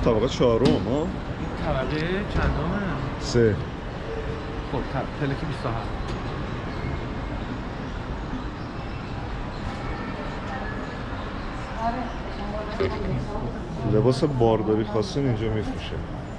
گفت طبقه 4 ها؟ این طبقه چندمه؟ 3. خب پلک 27. لباس بارداری خواستین اینجا میفروشه.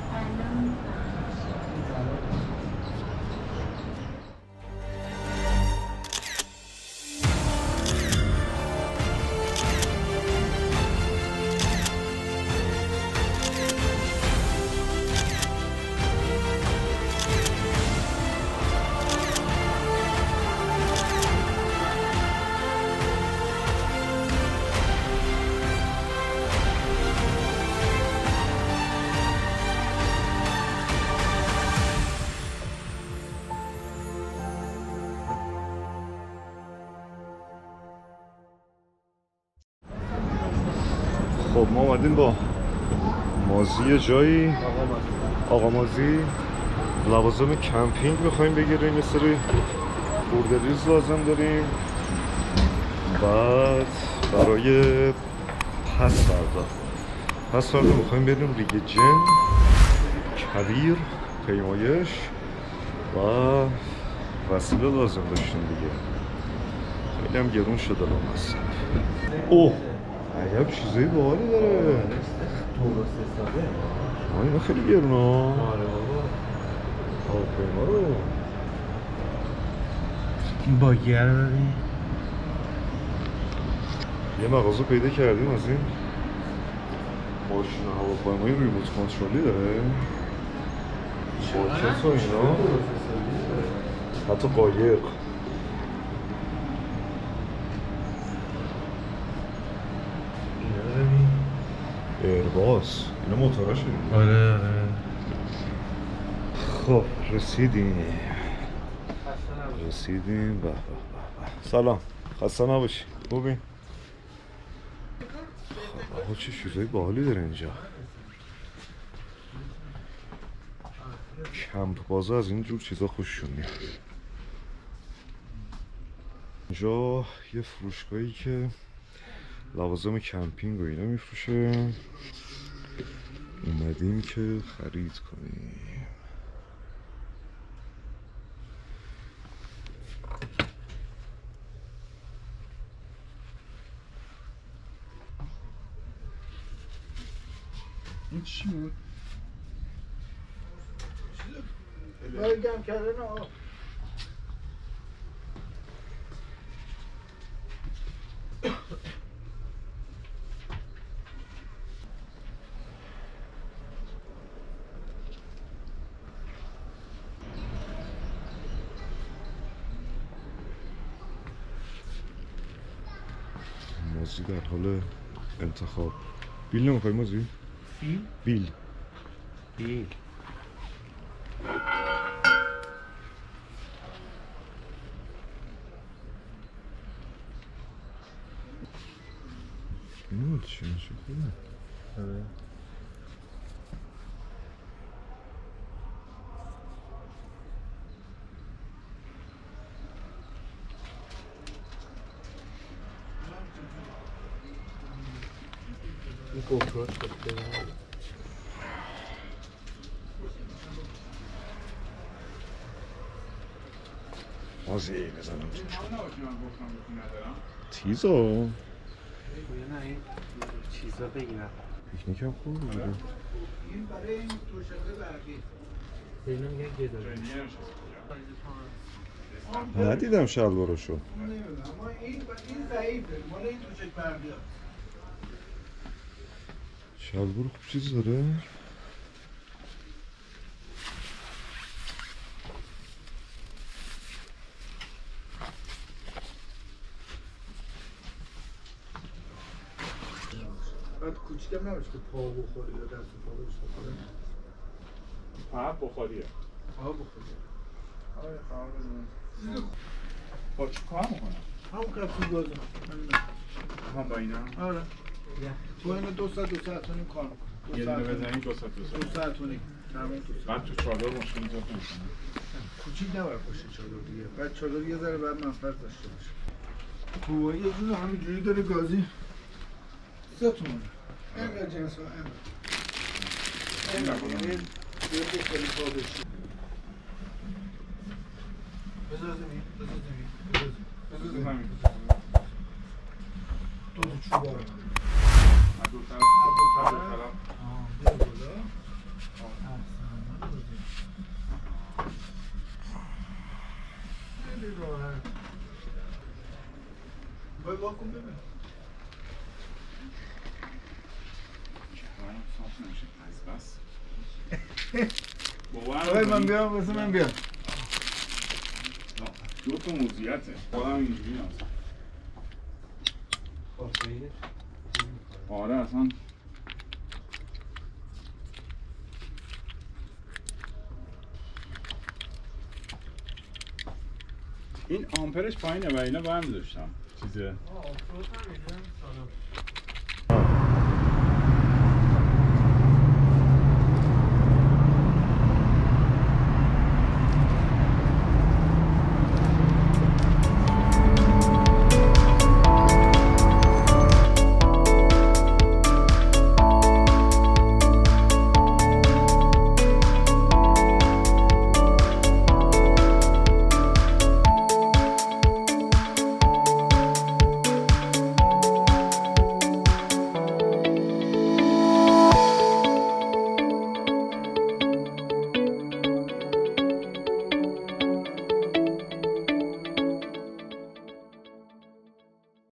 خب ما اومدیم با مازی جایی، آقا مازی لوازم کمپینگ میخوایم بگیریم، یه سری خورده‌ریز لازم داریم. بعد برای پس فردا میخوایم بریم دیگه کویر پیمایش و وسیله لازم داشتیم دیگه. خیلی هم گرون شده لامصب. اوه عجب چیزایی باحالی داره. درست حسابه. اینا خیلی گرونه. آره بابا. هواپیما رو این باگیه رو ببین. یه مغازه پیدا کردیم از این ماشین هواپیمایی ریموت کنترلی داره. شرکت و اینا. حتی قایق. ایرباس اینا موتوراشه. آره. خب رسیدیم. به. سلام، خسته نباشی. خوبی؟ خب چه چیزایی باحالی داره اینجا. کمپ بازا از این جور چیزا خوششون میاد. اینجا یه فروشگاهی که لوازم کمپینگ و اینا میفروشه. اومدیم که خرید کنیم. این چی بود؟ برای گم کردن آب. مازی در حال انتخاب. بیل نمیخوای مازی؟ بیل بیل اینو چی میشه خوبه؟ آره. این گوپروش بسته مازی بزنم توش تیزا. نه این چیزا بگیرم. پیکنیک هم خوب بگیرم. این برای این دوشنبه برقی. اینو میگه گداره. ندیدم شلوارشو. نمیدونم اما این ضعیفه. مال این دوشک برقی هست. شلوار خوب چیز داره. بعد کوچیکم نباشه که پا بخوری یا دست پا بهش بخوره. پا بخوریه. پا بخوری. آره خواهم بدونم. با چی کار میکنم؟ همون کپسول گازم. هم با اینا؟ آره. تو اینو 2 ساعت و نیم کار میکنه. یه دونه بزنیم 2 ساعت و نیم. بعد تو چادر مشکل ایجاد نمیکنه. کوچیک نباید باشه چادر دیگه. بعد چادر یه ذره بعد منفعت داشته باشه. تو یه جون همینجوری داره گازی. 3 تومنه. اینقدر جنس ها اینقدر. من بیام واسه من بیام دو تا موزیته خودم اینجوری هست آره اصلا این آمپرش پایینه و اینا برمی داشتم چیزه آفرود هم میدونم سالم